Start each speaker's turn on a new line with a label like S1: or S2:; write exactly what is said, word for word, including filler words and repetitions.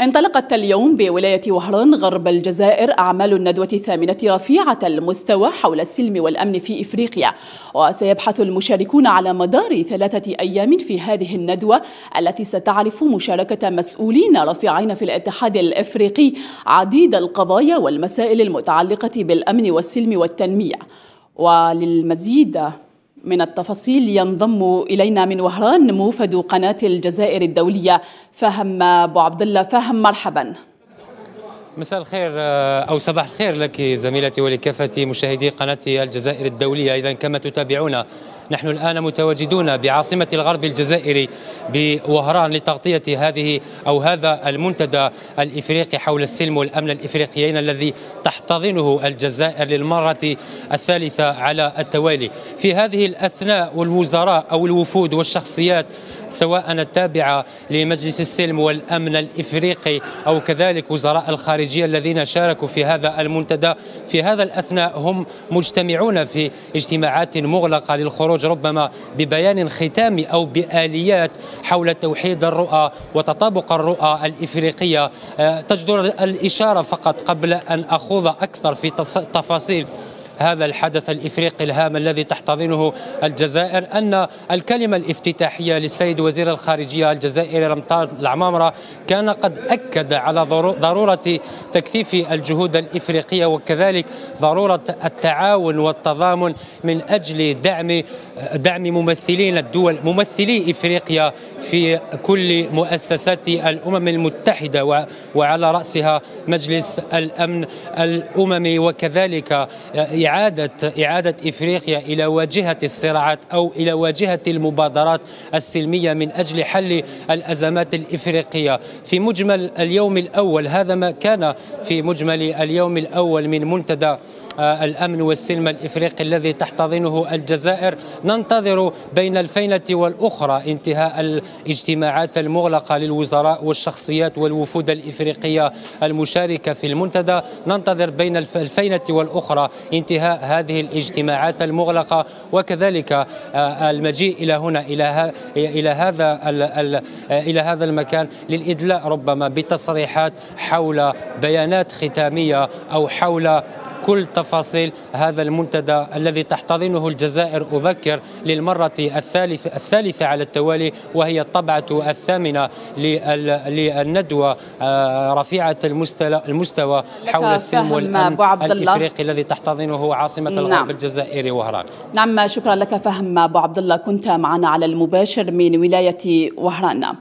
S1: انطلقت اليوم بولاية وهران غرب الجزائر أعمال الندوة الثامنة رفيعة المستوى حول السلم والأمن في إفريقيا، وسيبحث المشاركون على مدار ثلاثة أيام في هذه الندوة التي ستعرف مشاركة مسؤولين رفيعين في الاتحاد الإفريقي عديد القضايا والمسائل المتعلقة بالأمن والسلم والتنمية. وللمزيد من التفاصيل ينضم إلينا من وهران موفد قناة الجزائر الدولية فهم أبو عبد الله. فهم، مرحبا.
S2: مساء الخير أو صباح الخير لك زميلتي ولكافة مشاهدي قناة الجزائر الدولية. إذا كما تتابعون نحن الآن متواجدون بعاصمة الغرب الجزائري بوهران لتغطية هذه أو هذا المنتدى الإفريقي حول السلم والأمن الإفريقيين الذي تحتضنه الجزائر للمرة الثالثة على التوالي. في هذه الأثناء والوزراء أو الوفود والشخصيات سواء التابعة لمجلس السلم والأمن الإفريقي أو كذلك وزراء الخارجية الذين شاركوا في هذا المنتدى، في هذا الأثناء هم مجتمعون في اجتماعات مغلقة للخروج ربما ببيان ختامي أو بآليات حول توحيد الرؤى وتطابق الرؤى الإفريقية. تجدر الإشارة فقط قبل أن أخوض أكثر في تفاصيل هذا الحدث الإفريقي الهام الذي تحتضنه الجزائر أن الكلمة الافتتاحية للسيد وزير الخارجية الجزائري رمضان العمامرة كان قد أكد على ضرورة تكثيف الجهود الإفريقية وكذلك ضرورة التعاون والتضامن من أجل دعم دعم ممثلين الدول ممثلي إفريقيا في كل مؤسسات الأمم المتحدة وعلى رأسها مجلس الأمن الأممي، وكذلك إعادة إعادة إفريقيا إلى واجهة الصراعات أو إلى واجهة المبادرات السلمية من أجل حل الأزمات الإفريقية. في مجمل اليوم الأول، هذا ما كان في مجمل اليوم الأول من منتدى الأمن والسلم الإفريقي الذي تحتضنه الجزائر. ننتظر بين الفينة والأخرى انتهاء الاجتماعات المغلقة للوزراء والشخصيات والوفود الإفريقية المشاركة في المنتدى. ننتظر بين الفينة والأخرى انتهاء هذه الاجتماعات المغلقة وكذلك المجيء إلى هنا إلى إلى هذا إلى هذا المكان للإدلاء ربما بتصريحات حول بيانات ختامية أو حول كل تفاصيل هذا المنتدى الذي تحتضنه الجزائر. أذكر للمرة الثالثة الثالثة على التوالي، وهي الطبعة الثامنة للندوة رفيعة المستوى حول السلم والأمن الإفريقي الذي تحتضنه عاصمة الغرب نعم. الجزائري وهران.
S1: نعم، شكرا لك فهم أبو عبد الله، كنت معنا على المباشر من ولاية وهران.